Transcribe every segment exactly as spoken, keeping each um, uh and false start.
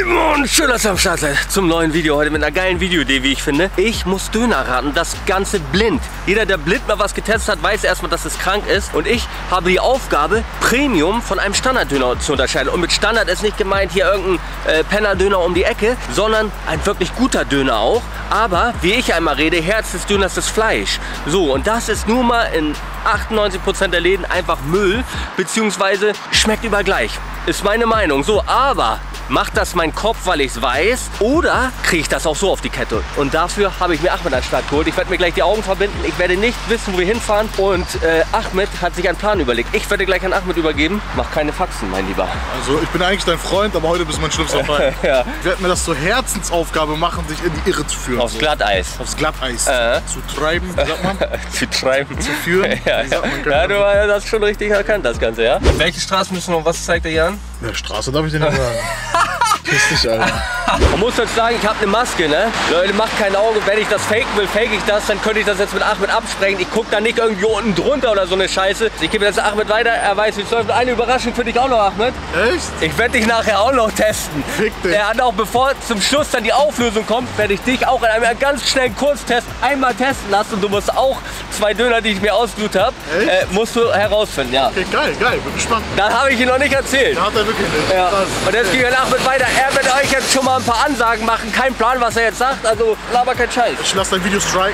Moin, schön, dass ihr am Start seid zum neuen Video heute mit einer geilen Videoidee, wie ich finde. Ich muss Döner raten, das Ganze blind. Jeder, der blind mal was getestet hat, weiß erstmal, dass es krank ist. Und ich habe die Aufgabe, Premium von einem Standarddöner zu unterscheiden. Und mit Standard ist nicht gemeint hier irgendein äh, Penner-Döner um die Ecke, sondern ein wirklich guter Döner auch. Aber, wie ich einmal rede, Herz des Döners ist Fleisch. So, und das ist nun mal in achtundneunzig Prozent der Läden einfach Müll, beziehungsweise schmeckt überall gleich. Ist meine Meinung. So, aber macht das mein Kopf, weil ich es weiß, oder kriege ich das auch so auf die Kette? Und dafür habe ich mir Ahmed an den Start geholt. Ich werde mir gleich die Augen verbinden. Ich werde nicht wissen, wo wir hinfahren. Und äh, Ahmed hat sich einen Plan überlegt. Ich werde gleich an Ahmed übergeben. Mach keine Faxen, mein Lieber. Also ich bin eigentlich dein Freund, aber heute bist du mein schlimmster Feind. Ja. Ich werde mir das zur Herzensaufgabe machen, dich in die Irre zu führen. Aufs so. Glatteis. Aufs Glatteis. Äh. Zu treiben, sagt man. Zu treiben. Zu führen. Ja, ja. Ja, du hast schon richtig erkannt, das Ganze, ja? Welche Straßen müssen wir noch? Was zeigt er hier an? Ja, Straße darf ich dir nicht sagen. Piss dich, Alter. Man muss jetzt sagen, ich habe eine Maske, ne? Leute, macht keine Augen. Wenn ich das faken will, fake ich das, dann könnte ich das jetzt mit Ahmed absprechen. Ich gucke da nicht irgendwie unten drunter oder so eine Scheiße. Ich gebe jetzt Ahmed weiter, er weiß, wie es läuft. Eine Überraschung für dich auch noch, Ahmed. Echt? Ich werde dich nachher auch noch testen. Fick dich. Er hat auch, bevor zum Schluss dann die Auflösung kommt, werde ich dich auch in einem ganz schnellen Kurztest einmal testen lassen. Und du musst auch zwei Döner, die ich mir ausgesucht habe, äh, musst du herausfinden, ja. Okay, geil, geil, bin gespannt. Das habe ich ihm noch nicht erzählt. Da hat er wirklich nicht. Ja. Krass. Und jetzt gehen wir Ahmed weiter. Er wird euch jetzt schon mal ein paar Ansagen machen. Kein Plan, was er jetzt sagt. Also laber kein Scheiß. Ich lasse dein Video striken.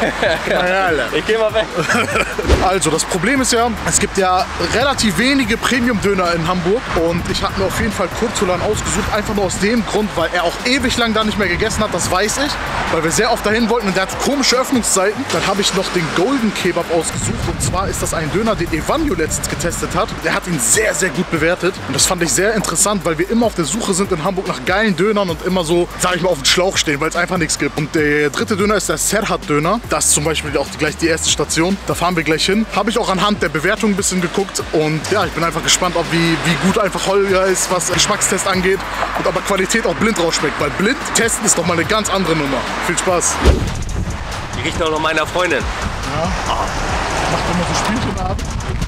Ja, Alter. Ich geh mal weg. Also, das Problem ist ja, es gibt ja relativ wenige Premium-Döner in Hamburg. Und ich habe mir auf jeden Fall Kurtulan ausgesucht. Einfach nur aus dem Grund, weil er auch ewig lang da nicht mehr gegessen hat. Das weiß ich. Weil wir sehr oft dahin wollten und der hat komische Öffnungszeiten. Dann habe ich noch den Golden Kebab ausgesucht. Und zwar ist das ein Döner, den Evanio letztens getestet hat. Der hat ihn sehr, sehr gut bewertet. Und das fand ich sehr interessant, weil wir immer auf der Suche sind in Hamburg nach geilen Dönern und immer so, sag ich mal, auf dem Schlauch stehen, weil es einfach nichts gibt. Und der dritte Döner ist der Serhat-Döner. Das ist zum Beispiel auch gleich die erste Station. Da fahren wir gleich hin. Habe ich auch anhand der Bewertung ein bisschen geguckt. Und ja, ich bin einfach gespannt, ob wie, wie gut einfach Holger ist, was Geschmackstest angeht. Und ob er Qualität auch blind rausschmeckt. Weil blind testen ist doch mal eine ganz andere Nummer. Viel Spaß. Die riecht auch noch meiner Freundin. Ja. Ah. Macht immer so Spielchenabend.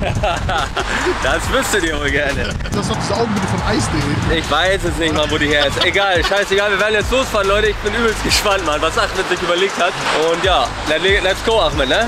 Das wüsstet ihr wohl gerne. Das ist doch diese Augenbitte von Eis punkt de. Ich weiß jetzt nicht mal, wo die her ist. Egal, scheißegal, wir werden jetzt losfahren, Leute. Ich bin übelst gespannt, Mann, was Ahmed sich überlegt hat. Und ja, let's go, Ahmed, ne?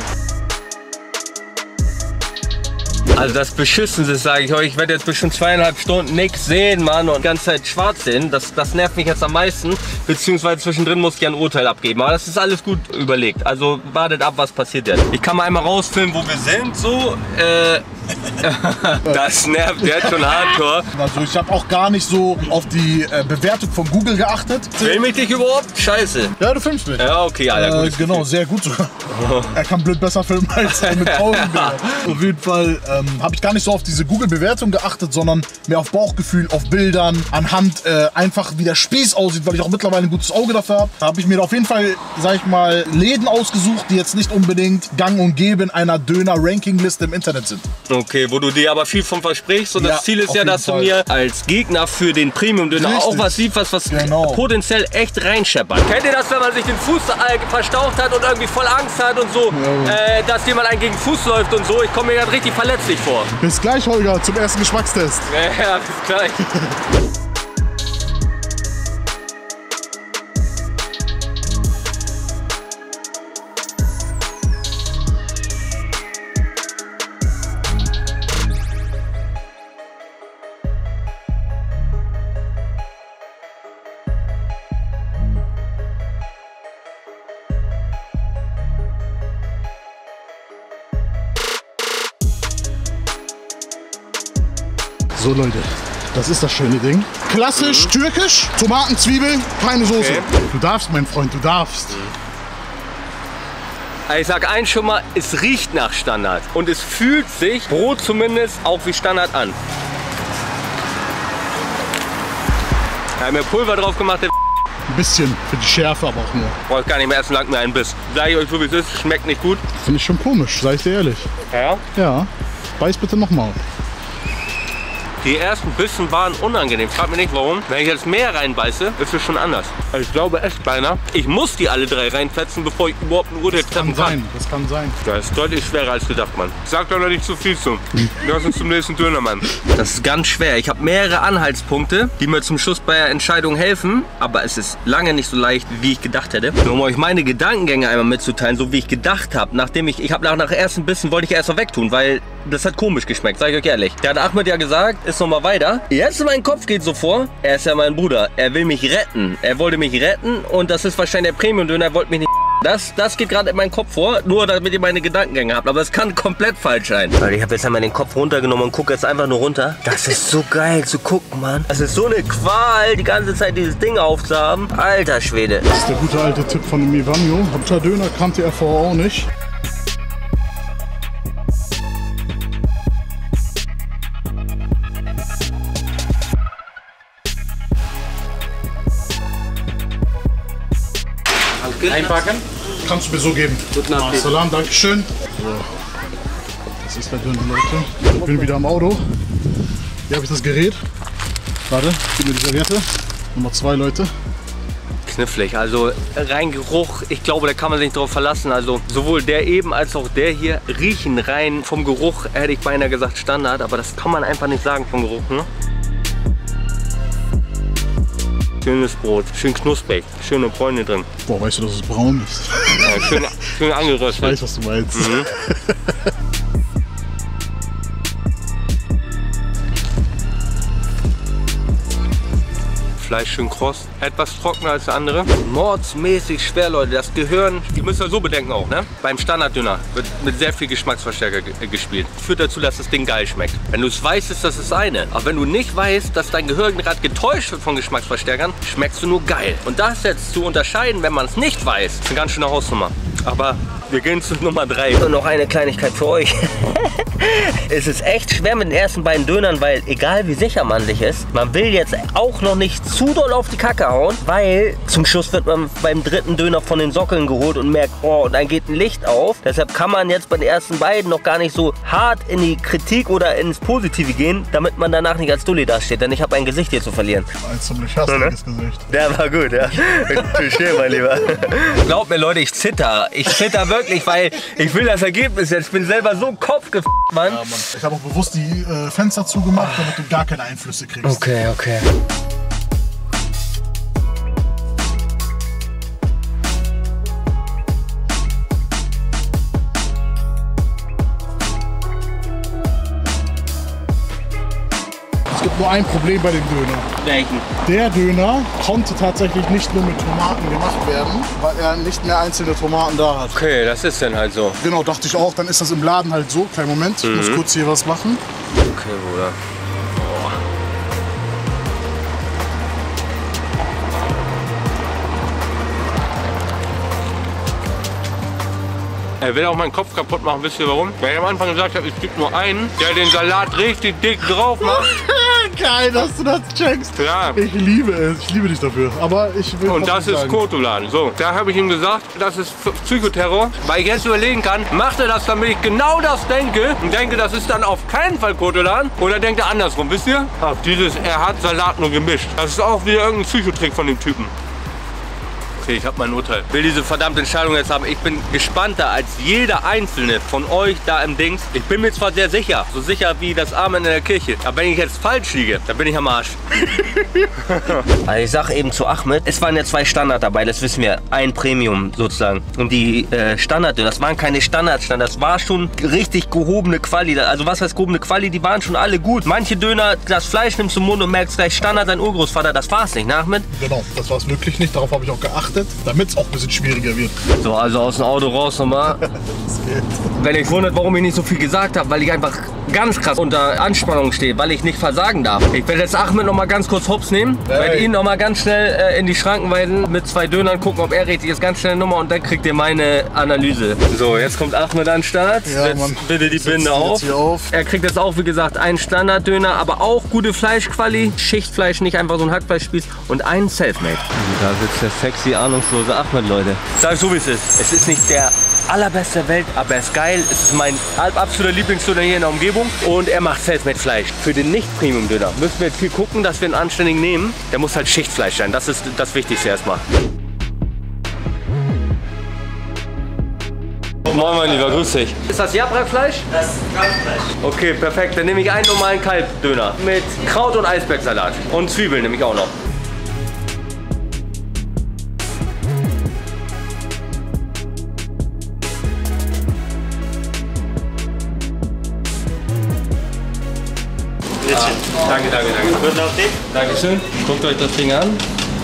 Also das Beschissenste, sage ich euch. Ich werde jetzt bestimmt zweieinhalb Stunden nichts sehen, Mann, und die ganze Zeit schwarz sehen. Das, das nervt mich jetzt am meisten. Beziehungsweise zwischendrin muss ich ein Urteil abgeben. Aber das ist alles gut überlegt. Also wartet ab, was passiert jetzt. Ich kann mal einmal rausfilmen, wo wir sind. So, äh, das nervt jetzt schon hardcore. Also ich habe auch gar nicht so auf die äh, Bewertung von Google geachtet. Film ich dich überhaupt? Scheiße. Ja, du filmst mich. Ja, okay, Alter. Äh, genau, sehr gut sogar. Er kann blöd besser filmen als er mit Augen. Auf jeden Fall ähm, habe ich gar nicht so auf diese Google-Bewertung geachtet, sondern mehr auf Bauchgefühl, auf Bildern, anhand äh, einfach wie der Spieß aussieht, weil ich auch mittlerweile ein gutes Auge dafür habe. Da habe ich mir auf jeden Fall, sag ich mal, Läden ausgesucht, die jetzt nicht unbedingt gang und gäbe in einer Döner-Ranking-Liste im Internet sind. Okay, wo du dir aber viel von versprichst. Und ja, das Ziel ist ja, dass Fall. du mir als Gegner für den Premium-Döner auch was lieferst, was genau. potenziell echt reinscheppert. Kennt ihr das, wenn man sich den Fuß äh, verstaucht hat und irgendwie voll Angst hat und so, ja. äh, dass jemand einen gegen den Fuß läuft und so? Ich komme mir gerade richtig verletzlich vor. Bis gleich, Holger, zum ersten Geschmackstest. Ja, ja, bis gleich. So Leute, das ist das schöne Ding. Klassisch, mhm. türkisch, Tomaten, Zwiebeln, keine Soße. Okay. Du darfst, mein Freund, du darfst. Ich sag eins schon mal, es riecht nach Standard. Und es fühlt sich, Brot zumindest, auch wie Standard an. Da haben wir Pulver drauf gemacht. Der Ein bisschen, für die Schärfe aber auch nur. Brauche ich gar nicht mehr essen, lang mir einen Biss. Sag ich euch so, wie es ist, schmeckt nicht gut. Finde ich schon komisch, sag ich dir ehrlich. Ja? Ja, beiß bitte nochmal. Die ersten Bissen waren unangenehm. Frag mich nicht warum. Wenn ich jetzt mehr reinbeiße, ist es schon anders. Also ich glaube echt beinahe, ich muss die alle drei reinfetzen, bevor ich überhaupt ein Urteil treffen kann. Sein. Das kann sein. Das ist deutlich schwerer als gedacht, Mann. Sag doch noch nicht zu viel zu. Lass uns zum nächsten Döner, Mann. Das ist ganz schwer. Ich habe mehrere Anhaltspunkte, die mir zum Schluss bei der Entscheidung helfen. Aber es ist lange nicht so leicht, wie ich gedacht hätte. Nur um euch meine Gedankengänge einmal mitzuteilen, so wie ich gedacht habe. Nachdem ich, ich habe nach, nach ersten Bissen wollte ich erst mal wegtun, weil das hat komisch geschmeckt, sag ich euch ehrlich. Der hat Ahmed ja gesagt, ist noch mal weiter. Jetzt in meinen Kopf geht so vor, er ist ja mein Bruder. Er will mich retten. Er wollte mich retten und das ist wahrscheinlich der Premium-Döner, er wollte mich nicht. Das, das geht gerade in meinen Kopf vor, nur damit ihr meine Gedankengänge habt. Aber es kann komplett falsch sein. Weil ich habe jetzt einmal den Kopf runtergenommen und gucke jetzt einfach nur runter. Das ist so geil zu gucken, Mann. Das ist so eine Qual, die ganze Zeit dieses Ding aufzuhaben. Alter Schwede. Das ist der gute alte Tipp von dem Ivanio. Hauptsache Döner kannte er vorher auch nicht. Einpacken? Kannst du mir so geben. Guten Appetit. Salam, dankeschön. So. Das ist der Döner, Leute. Ich bin wieder am Auto. Hier habe ich das Gerät. Warte, gib mir die Serviette. Nummer zwei, Leute. Knifflig, also rein Geruch, ich glaube, da kann man sich nicht drauf verlassen. Also sowohl der eben als auch der hier riechen rein vom Geruch, hätte ich beinahe gesagt Standard, aber das kann man einfach nicht sagen vom Geruch, ne? Schönes Brot, schön knusprig, schöne Bräune drin. Boah, weißt du, dass es braun ist? Ja, schön, schön angeröstet. Ich weiß, was du meinst. Mhm. Fleisch schön kross, etwas trockener als der andere. Mordsmäßig schwer, Leute. Das Gehirn, die müsst ihr so bedenken auch, ne? Beim Standarddöner wird mit sehr viel Geschmacksverstärker ge gespielt. Führt dazu, dass das Ding geil schmeckt. Wenn du es weißt, ist das das eine. Aber wenn du nicht weißt, dass dein Gehirn gerade getäuscht wird von Geschmacksverstärkern, schmeckst du nur geil. Und das jetzt zu unterscheiden, wenn man es nicht weiß, ist eine ganz schöne Hausnummer. Aber wir gehen zu Nummer drei. Und noch eine Kleinigkeit für euch. Es ist echt schwer mit den ersten beiden Dönern, weil egal wie sicher man sich ist, man will jetzt auch noch nicht zu doll auf die Kacke hauen, weil zum Schluss wird man beim dritten Döner von den Sockeln geholt und merkt, oh, und dann geht ein Licht auf. Deshalb kann man jetzt bei den ersten beiden noch gar nicht so hart in die Kritik oder ins Positive gehen, damit man danach nicht als Dulli dasteht, denn ich habe ein Gesicht hier zu verlieren. Ein ziemlich hässliches Gesicht. Der war gut, ja. Touché, mein Lieber. Glaubt mir, Leute, ich zitter. Ich zitter wirklich, weil ich will das Ergebnis jetzt. Ich bin selber so kopfgefickt, Mann. Ja, Mann. Ich habe auch bewusst die äh, Fenster zugemacht, damit du gar keine Einflüsse kriegst. Okay, okay. Es gibt nur ein Problem bei dem Döner. Welchen? Der Döner konnte tatsächlich nicht nur mit Tomaten gemacht werden, weil er nicht mehr einzelne Tomaten da hat. Okay, das ist dann halt so. Genau, dachte ich auch. Dann ist das im Laden halt so. Kleinen Moment, ich Mhm. muss kurz hier was machen. Okay, Bruder. Boah. Er will auch meinen Kopf kaputt machen, wisst ihr warum? Weil ich am Anfang gesagt habe, es gibt nur einen, der den Salat richtig dick drauf macht. Geil, dass du das checkst. Ja. Ich liebe es, ich liebe dich dafür. Aber ich will Und das ist sagen. Kotolan. So, da habe ich ihm gesagt, das ist Psychoterror, weil ich jetzt überlegen kann, macht er das, damit ich genau das denke und denke, das ist dann auf keinen Fall Kotolan, oder denkt er andersrum, wisst ihr? Ach, dieses, er hat Salat nur gemischt. Das ist auch wieder irgendein Psychotrick von dem Typen. Okay, ich habe mein Urteil. Ich will diese verdammte Entscheidung jetzt haben. Ich bin gespannter als jeder einzelne von euch da im Dings. Ich bin mir zwar sehr sicher, so sicher wie das Amen in der Kirche. Aber wenn ich jetzt falsch liege, dann bin ich am Arsch. Also ich sag eben zu Ahmed, es waren ja zwei Standard dabei, das wissen wir. Ein Premium sozusagen. Und die äh, Standard, das waren keine Standardstandards. Das war schon richtig gehobene Quali. Also was heißt gehobene Quali? Die waren schon alle gut. Manche Döner, das Fleisch nimmst du im Mund und merkst gleich Standard, dein Urgroßvater. Das war's nicht, ne, Ahmed? Genau, das war es wirklich nicht. Darauf habe ich auch geachtet, damit es auch ein bisschen schwieriger wird. So, also aus dem Auto raus nochmal. Wenn ihr euch wundert, warum ich nicht so viel gesagt habe, weil ich einfach ganz krass unter Anspannung stehe, weil ich nicht versagen darf. Ich werde jetzt Ahmed noch mal ganz kurz hops nehmen, hey. Werde ihn noch mal ganz schnell äh, in die Schranken weisen, mit zwei Dönern gucken, ob er richtig ist. Ganz schnell Nummer und dann kriegt ihr meine Analyse. So, jetzt kommt Ahmed an den Start. Ja, setzt Mann. bitte die Binde auf. auf. Er kriegt jetzt auch, wie gesagt, einen Standarddöner, aber auch gute Fleischquali. Schichtfleisch, nicht einfach so ein Hackfleischspieß und einen Selfmade. Da sitzt der sexy, ahnungslose Ahmed, Leute. Sag so, wie es ist. Es ist nicht der allerbeste der Welt, aber er ist geil. Es ist mein absoluter Lieblingsdöner hier in der Umgebung und er macht Selfmade Fleisch. Für den Nicht-Premium-Döner müssen wir jetzt viel gucken, dass wir einen anständigen nehmen. Der muss halt Schichtfleisch sein, das ist das Wichtigste erstmal. Moin mein Lieber, grüß dich. Ist das Jabra-Fleisch? Das ist Kalbfleisch. Okay, perfekt. Dann nehme ich einen normalen Kalbdöner mit Kraut- und Eisbergsalat. Und Zwiebeln nehme ich auch noch. Ah, danke, danke, danke. Guten Appetit. Dankeschön. Guckt euch das Ding an.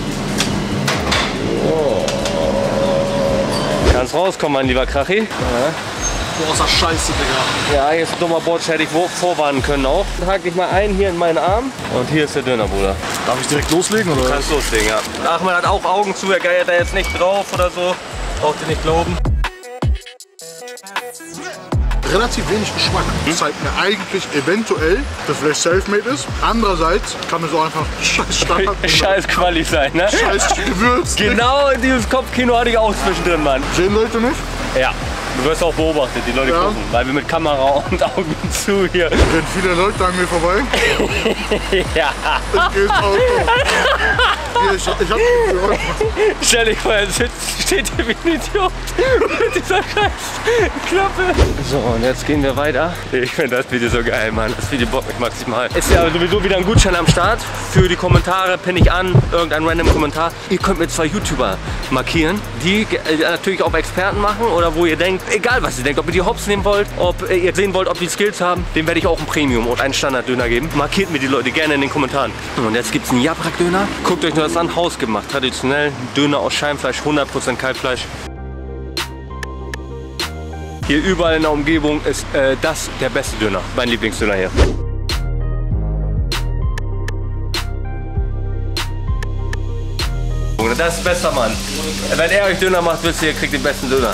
Oh. Kannst rauskommen, mein lieber Krachi. Ja. Boah, ist das scheiße, Digga. Ja, hier ist ein dummer Bordsch, hätte ich vorwarnen können auch. Dann hake ich mal ein hier in meinen Arm und hier ist der Döner, Bruder. Darf ich direkt loslegen, oder? Du kannst loslegen, ja. Achmed hat auch Augen zu, er geiert da jetzt nicht drauf oder so. Braucht ihr nicht glauben. Relativ wenig Geschmack. Das zeigt mir eigentlich eventuell, dass vielleicht Selfmade ist. Andererseits kann es auch einfach scheiß Standard Scheiß Quali sein, ne? scheiß Gewürz. Genau in dieses Kopfkino hatte ich auch zwischendrin, Mann. Sehen Leute nicht? Ja. Du wirst auch beobachtet, die Leute Ja. gucken, weil wir mit Kamera und Augen zu hier. Rennen viele Leute an mir vorbei. Ja. Ich gehe ins Auto. Hier, ich, ich hab gehört. Stell dich vor, er sitzt, steht hier wie ein Idiot mit dieser scheiß Klappe. So, und jetzt gehen wir weiter. Ich finde das Video so geil, Mann. Das Video bockt mich maximal. Ist ja sowieso wieder ein Gutschein am Start. Für die Kommentare pinne ich an, irgendein random Kommentar. Ihr könnt mir zwei YouTuber markieren, die äh, natürlich auch Experten machen oder wo ihr denkt, egal was ihr denkt, ob ihr die Hops nehmen wollt, ob äh, ihr sehen wollt, ob die Skills haben, dem werde ich auch einen Premium und einen Standard-Döner geben. Markiert mir die Leute gerne in den Kommentaren. Und jetzt gibt es einen Jabrak-Döner. Guckt euch nur das an, hausgemacht, traditionell. Döner aus Scheinfleisch, hundert Prozent Kalbfleisch. Hier überall in der Umgebung ist äh, das der beste Döner, mein Lieblingsdöner hier. Das ist besser, Mann. Wenn er euch Döner macht, wisst ihr, ihr kriegt den besten Döner.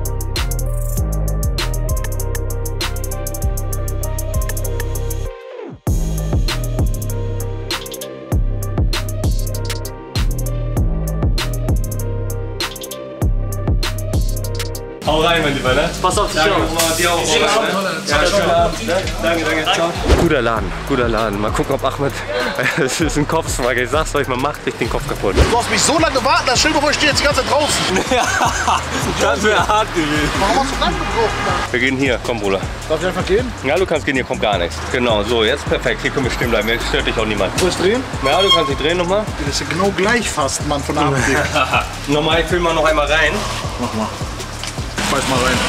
Hau rein, mein Lieber, ne? Pass auf dich Danke, auf. Oma, dir auch. Ja, schönen Abend, ne? Danke, danke. Ciao. Guter Laden, guter Laden. Mal gucken, ob Achmed. Es ist ein Kopfswag. Ich sag's euch, man macht sich den Kopf kaputt. Du hast mich so lange gewartet, das Schild, ich stehe jetzt die ganze Zeit draußen. Das wäre hart gewesen. Warum hast du das gebraucht, Mann? Wir gehen hier, komm, Bruder. Darf ich einfach gehen? Ja, du kannst gehen, hier kommt gar nichts. Genau, so, jetzt perfekt. Hier können wir stehen bleiben. Jetzt stört dich auch niemand. Soll ich drehen? Ja, du kannst dich drehen nochmal. Das ist ja genau gleich fast, Mann, von A nach B. Nochmal, ich film mal noch einmal rein. Mach mal. Schmeiß mal rein.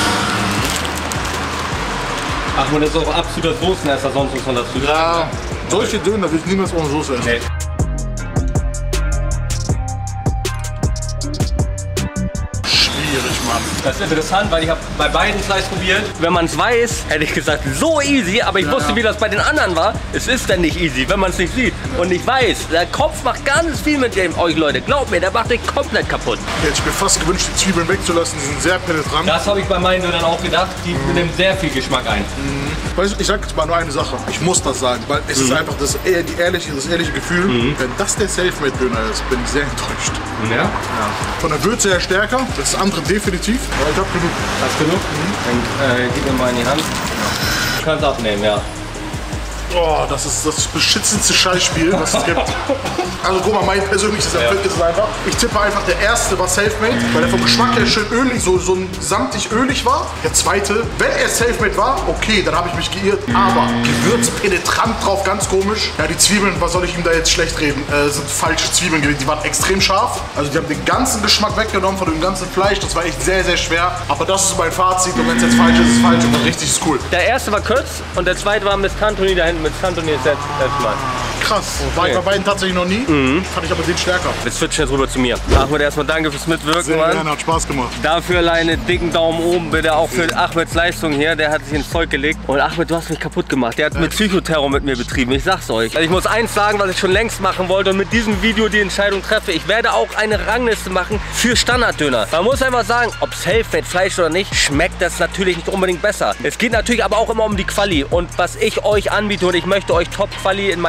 Achmed ist auch absoluter Soßenesser, sonst muss man dazu sagen. Ja, solche Döner will ich niemals ohne Soße essen. Nee. Schwierig, Mann. Das ist interessant, weil ich habe bei beiden Fleisch probiert. Wenn man es weiß, hätte ich gesagt, so easy, aber ich Ja. wusste, wie das bei den anderen war. Es ist dann nicht easy, wenn man es nicht sieht und nicht weiß. Der Kopf macht ganz viel mit dem, euch Leute. Glaubt mir, der macht dich komplett kaputt. Hätte ich mir fast gewünscht, die Zwiebeln wegzulassen, die sind sehr penetrant. Das habe ich bei meinen Dönern auch gedacht. Die nehmen sehr viel Geschmack ein. Weißt du, ich sag jetzt mal nur eine Sache. Ich muss das sagen, weil es ist einfach das, eher die ehrliche, das ehrliche Gefühl. Wenn das der Selfmade-Döner ist, bin ich sehr enttäuscht. Ja? Ja. Von der Würze her stärker, das andere definitiv. Aber ich hab genug. Hast du genug? Dann äh, gib mir mal in die Hand. Du kannst abnehmen, ja. Oh, das ist das beschützendste Scheißspiel, was es gibt. Also guck mal, mein persönliches Empfinden ist es einfach. Ich tippe einfach, der erste war Selfmade, weil er vom Geschmack her schön ölig, so, so ein samtig ölig war. Der zweite, wenn er Selfmade war, okay, dann habe ich mich geirrt. Aber Gewürz penetrant drauf, ganz komisch. Ja, die Zwiebeln, was soll ich ihm da jetzt schlecht reden, äh, sind falsche Zwiebeln gewesen. Die waren extrem scharf. Also die haben den ganzen Geschmack weggenommen von dem ganzen Fleisch. Das war echt sehr, sehr schwer. Aber das ist mein Fazit und wenn es jetzt falsch ist, ist es falsch und dann richtig ist cool. Der erste war Kötz und der zweite war Miss Tantoni da hinten. Mit Tantoni ist jetzt Mal. Krass. War ich bei beiden tatsächlich noch nie. Mhm. Fand ich aber den stärker. Jetzt switchen jetzt rüber zu mir. Ahmed, erstmal danke fürs Mitwirken, Sehr Mann. gerne, hat Spaß gemacht. Dafür alleine dicken Daumen oben bitte, auch für Ahmeds Leistung hier. Der hat sich ins Zeug gelegt. Und Ahmed, du hast mich kaputt gemacht. Der hat mit Psychoterror mit mir betrieben. Ich sag's euch. Also ich muss eins sagen, was ich schon längst machen wollte und mit diesem Video die Entscheidung treffe. Ich werde auch eine Rangliste machen für Standarddöner. Man muss einfach sagen, ob Selfmade Fleisch oder nicht, schmeckt das natürlich nicht unbedingt besser. Es geht natürlich aber auch immer um die Quali. Und was ich euch anbiete und ich möchte euch Top-Quali in meinem normalen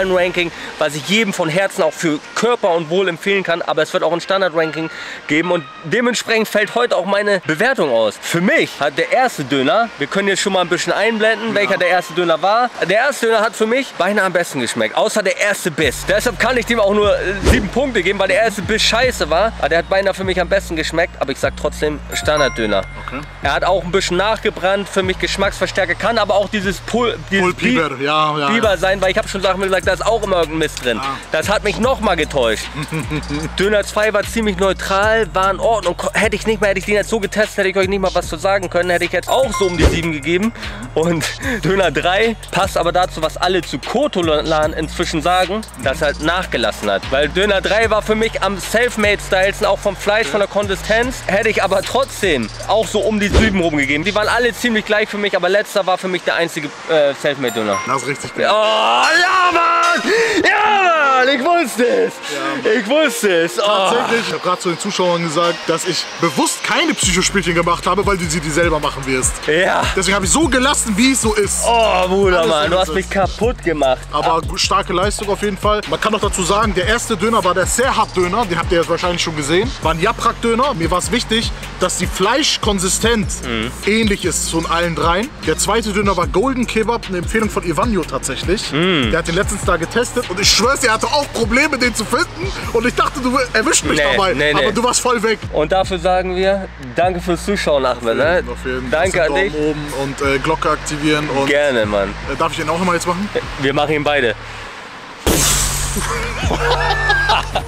Zahlen-Ranking, was ich jedem von Herzen auch für Körper und Wohl empfehlen kann. Aber es wird auch ein Standard-Ranking geben und dementsprechend fällt heute auch meine Bewertung aus. Für mich hat der erste Döner, wir können jetzt schon mal ein bisschen einblenden, ja. welcher der erste Döner war. Der erste Döner hat für mich beinahe am besten geschmeckt, außer der erste Biss. Deshalb kann ich dem auch nur sieben Punkte geben, weil der erste Biss scheiße war. Aber der hat beinahe für mich am besten geschmeckt, aber ich sag trotzdem Standard-Döner. Okay. Er hat auch ein bisschen nachgebrannt, für mich Geschmacksverstärker, kann aber auch dieses Pul dieses Biber ja, ja, ja. sein, weil ich habe schon Sachen gesagt, da ist auch immer irgendein Mist drin. Ja. Das hat mich noch mal getäuscht. Döner zwei war ziemlich neutral, war in Ordnung. Hätte ich nicht mehr, hätte ich den jetzt so getestet, hätte ich euch nicht mal was zu sagen können, hätte ich jetzt auch so um die sieben gegeben. Und Döner drei passt aber dazu, was alle zu Kotolan inzwischen sagen, dass er halt nachgelassen hat. Weil Döner drei war für mich am Selfmade-Stylsten, auch vom Fleisch, von der Konsistenz, hätte ich aber trotzdem auch so um die sieben rumgegeben. Die waren alle ziemlich gleich für mich, aber letzter war für mich der einzige äh, Selfmade-Döner. Das ist richtig gut. Oh, ja, Mann! Ja, Mann! Ich wusste es! Ja, ich wusste es! Oh. Tatsächlich, ich habe gerade zu den Zuschauern gesagt, dass ich bewusst keine Psychospielchen gemacht habe, weil du sie die selber machen wirst. Ja. Deswegen habe ich so gelassen, wie es so ist. Oh, Bruder, Alles Mann, du hast mich kaputt gemacht. Aber ah. starke Leistung auf jeden Fall. Man kann auch dazu sagen, der erste Döner war der Serhat-Döner, den habt ihr jetzt wahrscheinlich schon gesehen. War ein Yaprak-Döner. Mir war es wichtig, dass die Fleischkonsistenz mhm. ähnlich ist zu allen dreien. Der zweite Döner war Golden Kebab, eine Empfehlung von Ivanjo tatsächlich. Mhm. Der hat den letztens da getestet und ich schwör's, er hatte auch Probleme, den zu finden. Und ich dachte, du erwischst mich nee, dabei, nee, nee. aber du warst voll weg. Und dafür sagen wir, danke fürs Zuschauen, Ahmed. Ne? Danke an dich. Oben und äh, Glocke aktivieren. Und, Gerne, Mann. Äh, darf ich den auch nochmal jetzt machen? Wir machen ihn beide.